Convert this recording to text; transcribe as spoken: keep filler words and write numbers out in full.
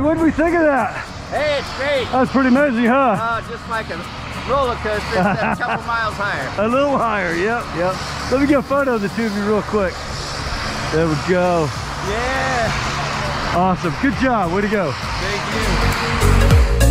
what did we think of that? Hey, it's great. That was pretty amazing, huh? Uh, just like a roller coaster, except a couple miles higher. A little higher, yep, yep. Let me get a photo of the two of you real quick. There we go. Yeah. Awesome. Good job. Way to go. Thank you.